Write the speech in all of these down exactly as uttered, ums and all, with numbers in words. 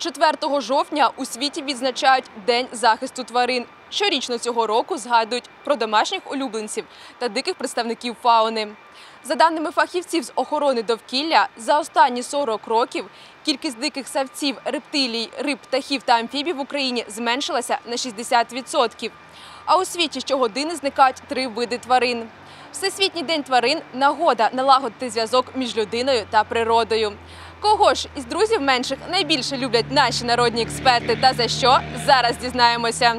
четвертого жовтня у світі відзначають День захисту тварин. Щорічно цього року згадують про домашніх улюбленців та диких представників фауни. За даними фахівців з охорони довкілля, за останні сорок років кількість диких савців, рептилій, риб, птахів та амфібій в Україні зменшилася на шістдесят відсотків. А у світі щогодини зникають три види тварин. Всесвітній день тварин – нагода налагодити зв'язок між людиною та природою. Кого ж із друзів менших найбільше люблять наші народні експерти та за що – зараз дізнаємося.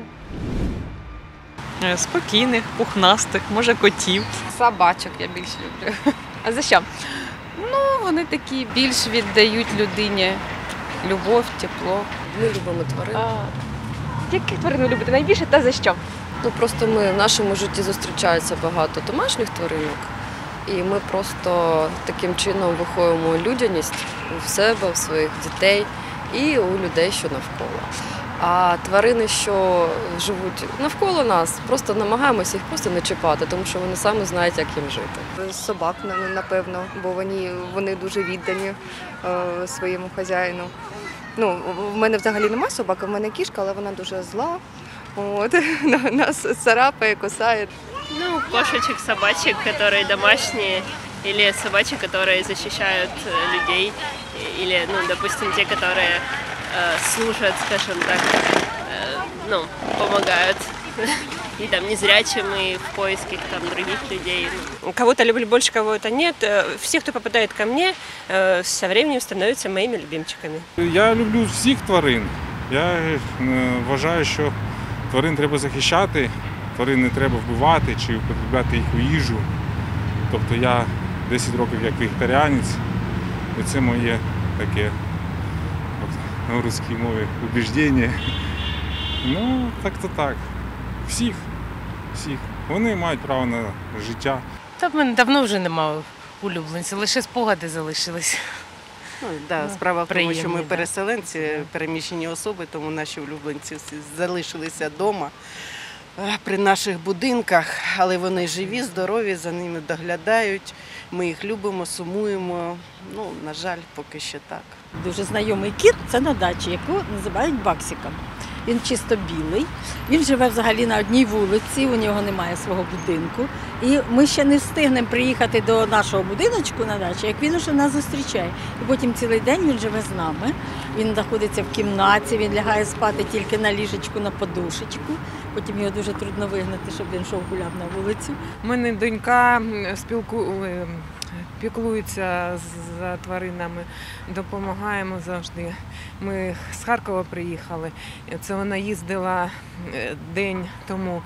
Спокійних, пухнастих, може котів. Собачок я більше люблю. А за що? Ну, вони такі більш віддають людині любов, тепло. Ми любимо тварин. А, яких тварин ви любите найбільше та за що? Ну, просто ми в нашому житті зустрічається багато домашніх тваринок. І ми просто таким чином виховуємо людяність в себе, в своїх дітей і у людей, що навколо. А тварини, що живуть навколо нас, просто намагаємося їх просто не чіпати, тому що вони самі знають, як їм жити. Собак, напевно, бо вони, вони дуже віддані е, своєму хазяїну. Ну, в мене взагалі немає собаки, в мене кішка, але вона дуже зла. От, нас царапає, кусає. Ну, кошечек, собачек, которые домашние, или собачек, которые защищают людей, или, ну, допустим, те, которые э, служат, скажем так, э, ну, помогают и там незрячим, и в поисках там других людей. Кого-то люблю больше, кого-то нет. Все, кто попадает ко мне, со временем становятся моими любимчиками. Я люблю всіх тварин. Я вважаю, що тварин треба захищати, тварин не треба вбивати чи употребляти їх у їжу. Тобто я десять років як вегетаріанець, і це моє таке на русській мові убіждення. Ну, так-то так. Всіх, всіх. Вони мають право на життя. Та в мене давно вже немає улюбленців, лише спогади залишились. Ну, да, справа в тому, Приємні, що ми да. переселенці, переміщені особи, тому наші улюбленці всі залишилися вдома при наших будинках, але вони живі, здорові, за ними доглядають. Ми їх любимо, сумуємо. Ну, на жаль, поки що так. Дуже знайомий кіт – це на дачі, яку називають Баксиком. Він чисто білий, він живе взагалі на одній вулиці, у нього немає свого будинку. І ми ще не встигнемо приїхати до нашого будиночку на дачі, як він уже нас зустрічає. І потім цілий день він живе з нами, він знаходиться в кімнаті, він лягає спати тільки на ліжечку, на подушечку. Потім його дуже трудно вигнати, щоб він йшов гуляв на вулицю. У мене донька спілкує. Піклуються за тваринами, допомагаємо завжди. Ми з Харкова приїхали, це вона їздила день тому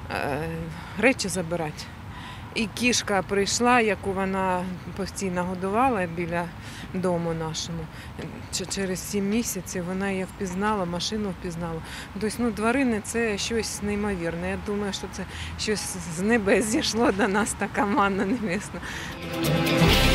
речі забирати. І кішка прийшла, яку вона постійно годувала біля дому нашому. Через сім місяців вона її впізнала, машину впізнала. Тобто, ну, тварини – це щось неймовірне. Я думаю, що це щось з небес зійшло до нас, така манна небесна.